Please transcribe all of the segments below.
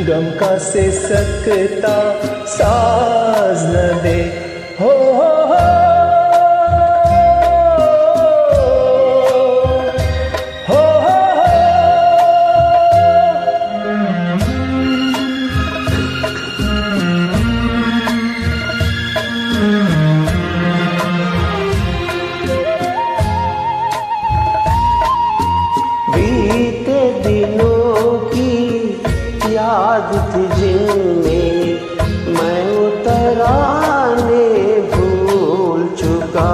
गम का से सकता साज न दे। हो बीते दिनों की याद थी जिनमें मैं उतराने भूल चुका।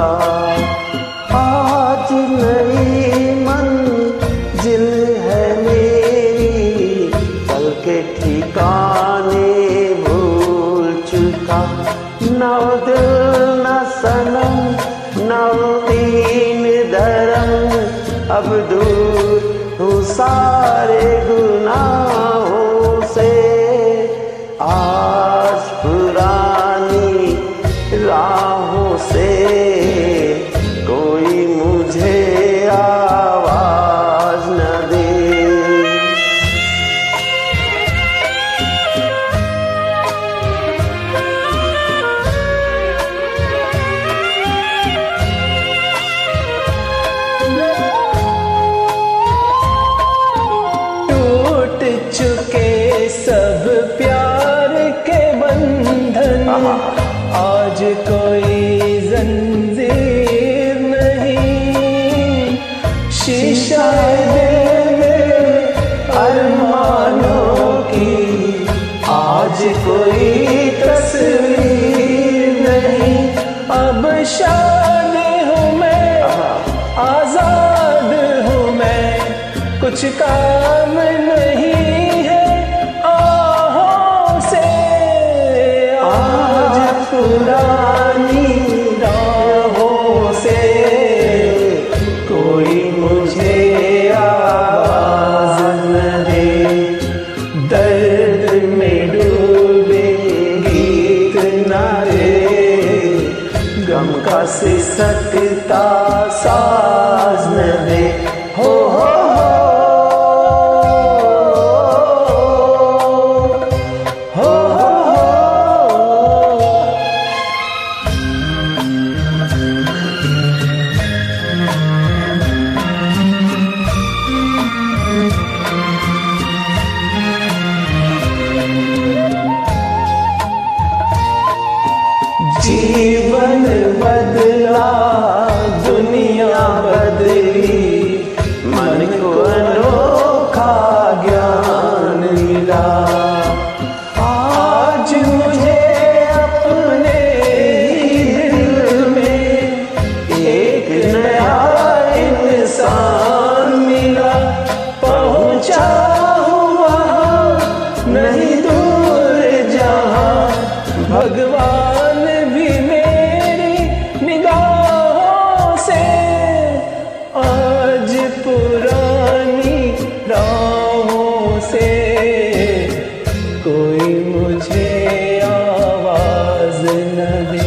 आज नई मंजिल है मेरी, कल के ठिकाने भूल चुका। न दिल न सनम न दीन धर्म, अब दूर हूँ सारे गुनाहों से। आज पुरानी राहों से कोई मुझे आवाज न दे। चुके सब प्यार के बंधन, आज कोई जंजीर नहीं। शीशा दिल में अरमानों की, आज कोई तस्वीर नहीं। अब शाद हूँ मैं, आजाद हूँ मैं, कुछ काम नहीं है आहों से। आज पुरानी राहों से कोई मुझे आवाज न दे। दर्द में डूबे गीत न दे, गम का सिसकता साज न दे। हो जीवन बदला दुनिया बदली, मन को अनोखा ज्ञान मिला। आज मुझे अपने ही दिल में एक नया इंसान मिला। पहुंचा हूँ वहाँ नहीं दूर जहाँ, भगवान भी मेरी निगाहों से। आज पुरानी राहों से कोई मुझे आवाज न दे।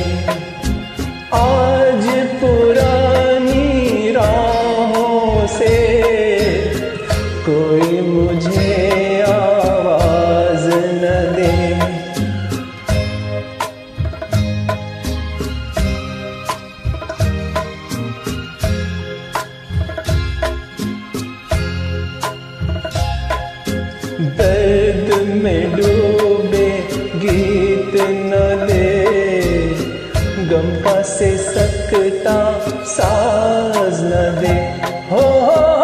आज पुरानी राहों से कोई मुझे आवाज न दे। दर्द में डूबे गीत न दे, गम का से सकता साज न दे। हो